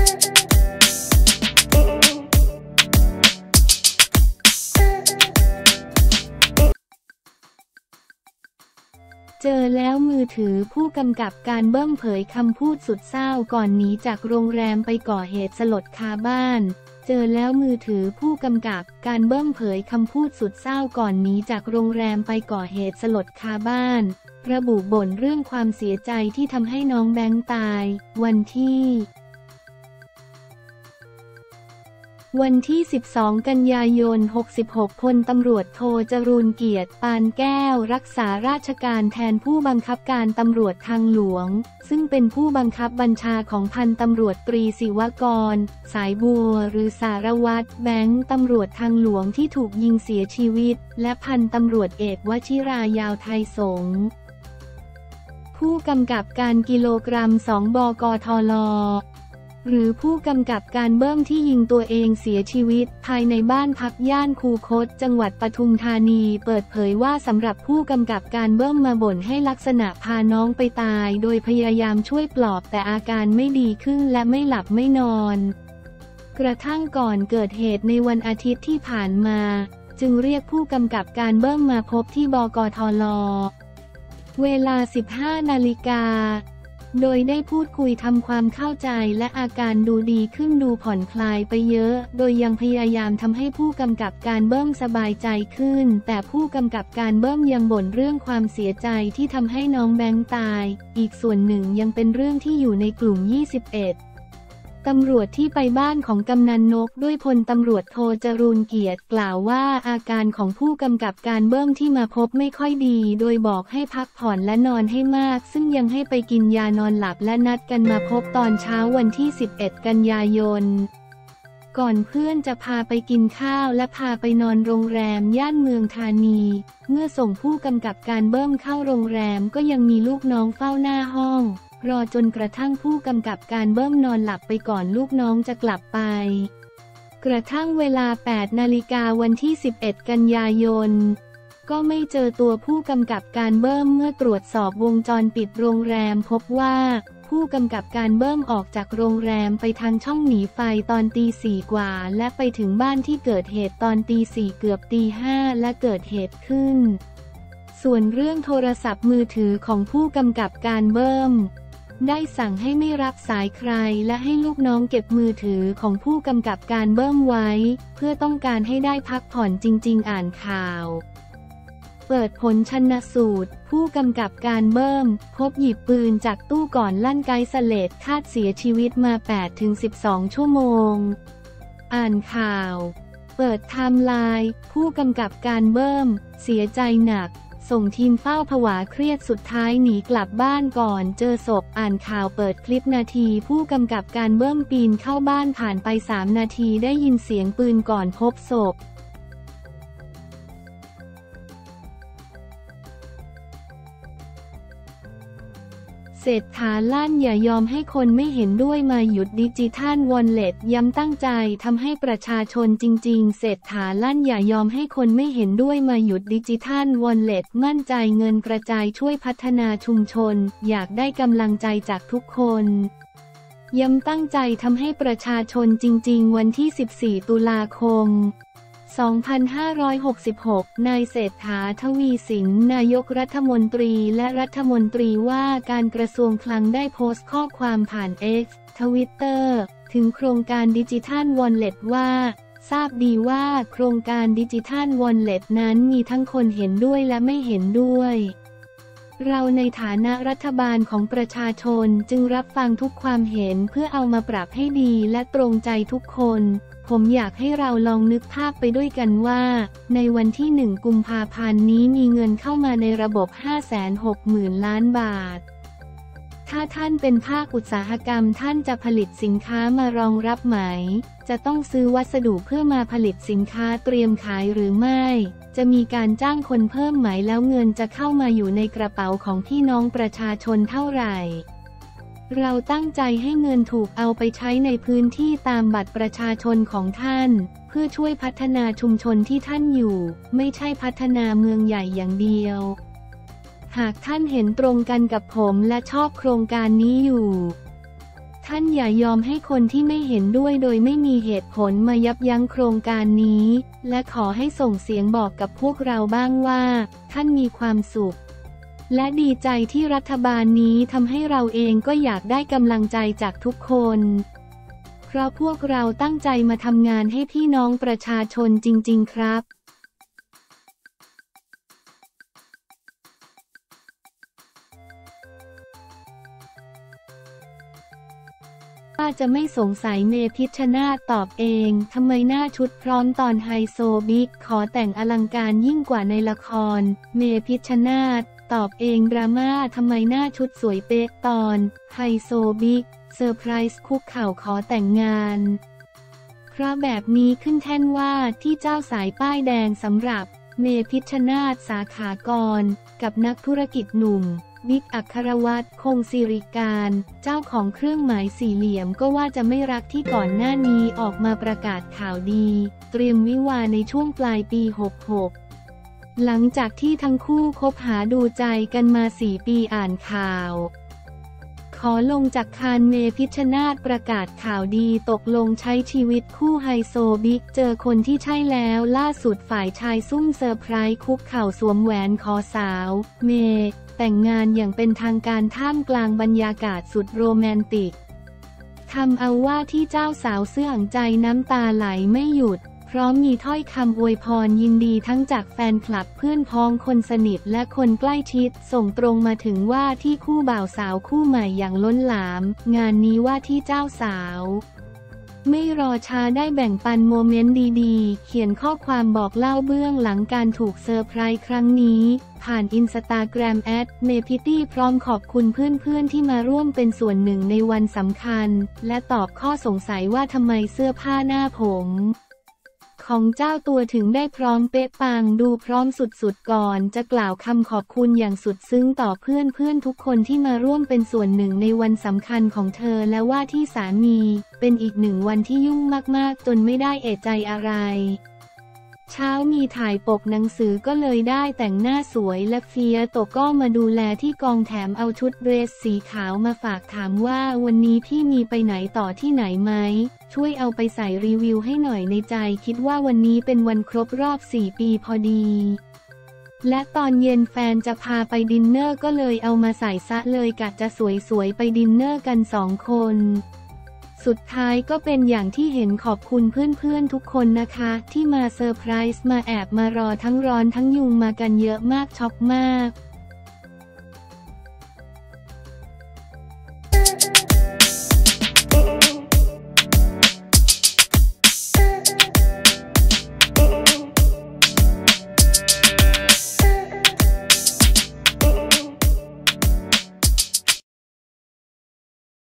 เจอแล้วมือถือผู้กำกับการเบิ้มเผยคำพูดสุดเศร้าก่อนหนีจากโรงแรมไปก่อเหตุสลดคาบ้านเจอแล้วมือถือผู้กำกับการเบิ้มเผยคำพูดสุดเศร้าก่อนหนีจากโรงแรมไปก่อเหตุสลดคาบ้านระบุบ่นเรื่องความเสียใจที่ทำให้น้องแบงค์ตายวันที่12 กันยายน 66 พลตำรวจโทจรูญเกียรติ ปานแก้วรักษาราชการแทนผู้บังคับการตำรวจทางหลวงซึ่งเป็นผู้บังคับบัญชาของพันตำรวจตรีศิวกรสายบัวหรือสารวัตรแบงค์ตำรวจทางหลวงที่ถูกยิงเสียชีวิตและพันตำรวจเอกวชิรายาวไทยสงฆ์ผู้กำกับการกิโลกรัม 2 บกทลหรือผู้กำกับการเบิ้มที่ยิงตัวเองเสียชีวิตภายในบ้านพักย่านคูคตจังหวัดปทุมธานีเปิดเผยว่าสำหรับผู้กำกับการเบิ้มมาบ่นให้ลักษณะพาน้องไปตายโดยพยายามช่วยปลอบแต่อาการไม่ดีขึ้นและไม่หลับไม่นอนกระทั่งก่อนเกิดเหตุในวันอาทิตย์ที่ผ่านมาจึงเรียกผู้กำกับการเบิ้มมาพบที่บกทลเวลา 15 นาฬิกาโดยได้พูดคุยทำความเข้าใจและอาการดูดีขึ้นดูผ่อนคลายไปเยอะโดยยังพยายามทำให้ผู้กำกับการเบิ้มสบายใจขึ้นแต่ผู้กำกับการเบิ้มยังบ่นเรื่องความเสียใจที่ทำให้น้องแบงค์ตายอีกส่วนหนึ่งยังเป็นเรื่องที่อยู่ในกลุ่ม 21ตำรวจที่ไปบ้านของกำนันนกด้วยพลตำรวจโทจรูญเกียรติกล่าวว่าอาการของผู้กำกับการเบิ้มที่มาพบไม่ค่อยดีโดยบอกให้พักผ่อนและนอนให้มากซึ่งยังให้ไปกินยานอนหลับและนัดกันมาพบตอนเช้าวันที่ 11 กันยายนก่อนเพื่อนจะพาไปกินข้าวและพาไปนอนโรงแรมย่านเมืองธานีเมื่อส่งผู้กำกับการเบิ้มเข้าโรงแรมก็ยังมีลูกน้องเฝ้าหน้าห้องรอจนกระทั่งผู้กำกับการเบิ้มนอนหลับไปก่อนลูกน้องจะกลับไปกระทั่งเวลา 8 นาฬิกาวันที่ 11 กันยายนก็ไม่เจอตัวผู้กำกับการเบิ้มเมื่อตรวจสอบวงจรปิดโรงแรมพบว่าผู้กำกับการเบิ้มออกจากโรงแรมไปทางช่องหนีไฟตอนตี 4 กว่าและไปถึงบ้านที่เกิดเหตุตอนตี 4 เกือบตี 5และเกิดเหตุขึ้นส่วนเรื่องโทรศัพท์มือถือของผู้กำกับการเบิ้มได้สั่งให้ไม่รับสายใครและให้ลูกน้องเก็บมือถือของผู้กำกับการเบิ้มไว้เพื่อต้องการให้ได้พักผ่อนจริงๆอ่านข่าวเปิดผลชันสูตรผู้กำกับการเบิ้มพบหยิบปืนจากตู้ก่อนลั่นไกสเลดคาดเสียชีวิตมา 8-12 ชั่วโมงอ่านข่าวเปิดไทม์ไลน์ผู้กำกับการเบิ้มเสียใจหนักส่งทีมเฝ้าผวาเครียดสุดท้ายหนีกลับบ้านก่อนเจอศพอ่านข่าวเปิดคลิปนาทีผู้กำกับการเบิ้มปีนเข้าบ้านผ่านไป3 นาทีได้ยินเสียงปืนก่อนพบศพเศรษฐาลั่นอย่ายอมให้คนไม่เห็นด้วยมาหยุดดิจิทัลวอลเล็ตย้ำตั้งใจทำให้ประชาชนจริงๆเศรษฐาลั่นอย่ายอมให้คนไม่เห็นด้วยมาหยุดดิจิทัลวอลเล็ตมั่นใจเงินกระจายช่วยพัฒนาชุมชนอยากได้กำลังใจจากทุกคนย้ำตั้งใจทำให้ประชาชนจริงๆวันที่ 14 ตุลาคม 2566 นายเศรษฐา ทวีสินนายกรัฐมนตรีและรัฐมนตรีว่าการกระทรวงคลังได้โพสต์ข้อความผ่าน X Twitter ถึงโครงการดิจิทัลวอลเล็ตว่าทราบดีว่าโครงการดิจิทัลวอลเล็ตนั้นมีทั้งคนเห็นด้วยและไม่เห็นด้วยเราในฐานะรัฐบาลของประชาชนจึงรับฟังทุกความเห็นเพื่อเอามาปรับให้ดีและตรงใจทุกคนผมอยากให้เราลองนึกภาพไปด้วยกันว่าในวันที่ 1 กุมภาพันธ์นี้มีเงินเข้ามาในระบบ 560,000 ล้านบาทถ้าท่านเป็นภาคอุตสาหกรรมท่านจะผลิตสินค้ามารองรับไหมจะต้องซื้อวัสดุเพื่อมาผลิตสินค้าเตรียมขายหรือไม่จะมีการจ้างคนเพิ่มไหมแล้วเงินจะเข้ามาอยู่ในกระเป๋าของพี่น้องประชาชนเท่าไหร่เราตั้งใจให้เงินถูกเอาไปใช้ในพื้นที่ตามบัตรประชาชนของท่านเพื่อช่วยพัฒนาชุมชนที่ท่านอยู่ไม่ใช่พัฒนาเมืองใหญ่อย่างเดียวหากท่านเห็นตรงกันกับผมและชอบโครงการนี้อยู่ท่านอย่ายอมให้คนที่ไม่เห็นด้วยโดยไม่มีเหตุผลมายับยั้งโครงการนี้และขอให้ส่งเสียงบอกกับพวกเราบ้างว่าท่านมีความสุขและดีใจที่รัฐบาลนี้ทำให้เราเองก็อยากได้กำลังใจจากทุกคนเพราะพวกเราตั้งใจมาทำงานให้พี่น้องประชาชนจริงๆครับป้าจะไม่สงสัยเมพิชชนาธิ์ตอบเองทำไมหน้าชุดพร้อมตอนไฮโซบิ๊กขอแต่งอลังการยิ่งกว่าในละครเมพิชชนาธิ์ตอบเองดราม่าทำไมหน้าชุดสวยเป๊ะตอนไฮโซบิ๊กเซอร์ไพรส์คุกเข่าขอแต่งงานเพราะแบบนี้ขึ้นแท่นว่าที่เจ้าสายป้ายแดงสำหรับเมพิชชนาธิ์สาขากรกับนักธุรกิจหนุ่มบิ๊กอัครวัฒน์คงศิริการเจ้าของเครื่องหมายสี่เหลี่ยมก็ว่าจะไม่รักที่ก่อนหน้านี้ออกมาประกาศข่าวดีเตรียมวิวาห์ในช่วงปลายปี 66หลังจากที่ทั้งคู่คบหาดูใจกันมา4 ปีอ่านข่าวขอลงจากคานเมพิชชนาธิ์ประกาศข่าวดีตกลงใช้ชีวิตคู่ไฮโซบิ๊กเจอคนที่ใช่แล้วล่าสุดฝ่ายชายซุ่มเซอร์ไพรส์คุกเข่าสวมแหวนขอสาวเมแต่งงานอย่างเป็นทางการท่ามกลางบรรยากาศสุดโรแมนติกทำเอาว่าที่เจ้าสาวเสื่องใจน้ำตาไหลไม่หยุดพร้อมมีถ้อยคำอวยพรยินดีทั้งจากแฟนคลับเพื่อนพ้องคนสนิทและคนใกล้ชิดส่งตรงมาถึงว่าที่คู่บ่าวสาวคู่ใหม่อย่างล้นหลามงานนี้ว่าที่เจ้าสาวไม่รอช้าได้แบ่งปันโมเมนต์ดีๆเขียนข้อความบอกเล่าเบื้องหลังการถูกเซอร์ไพรส์ครั้งนี้ผ่านอินสตาแกรมเมพิตี้พร้อมขอบคุณเพื่อนๆที่มาร่วมเป็นส่วนหนึ่งในวันสำคัญและตอบข้อสงสัยว่าทำไมเสื้อผ้าหน้าผมของเจ้าตัวถึงได้พร้อมเป๊ะปังดูพร้อมสุดๆก่อนจะกล่าวคำขอบคุณอย่างสุดซึ้งต่อเพื่อนๆทุกคนที่มาร่วมเป็นส่วนหนึ่งในวันสำคัญของเธอและว่าที่สามีเป็นอีกหนึ่งวันที่ยุ่งมากๆจนไม่ได้เอะใจอะไรเช้ามีถ่ายปกหนังสือก็เลยได้แต่งหน้าสวยและเฟียโตก็มาดูแลที่กองแถมเอาชุดเดรสสีขาวมาฝากถามว่าวันนี้พี่มีไปไหนต่อที่ไหนไหมช่วยเอาไปใส่รีวิวให้หน่อยในใจคิดว่าวันนี้เป็นวันครบรอบ4 ปีพอดีและตอนเย็นแฟนจะพาไปดินเนอร์ก็เลยเอามาใส่ซะเลยกะจะสวยๆไปดินเนอร์กัน2 คนสุดท้ายก็เป็นอย่างที่เห็นขอบคุณเพื่อนๆทุกคนนะคะที่มาเซอร์ไพรส์มาแอบมารอทั้งร้อนทั้งยุงมากันเยอะมากช็อกมาก